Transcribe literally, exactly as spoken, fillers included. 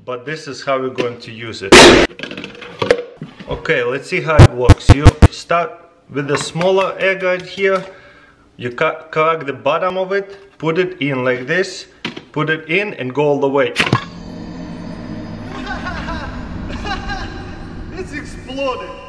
but this is how we're going to use it. Okay, let's see how it works. You start with the smaller egg right here. You cut, crack the bottom of it, put it in like this, put it in and go all the way. It's exploded.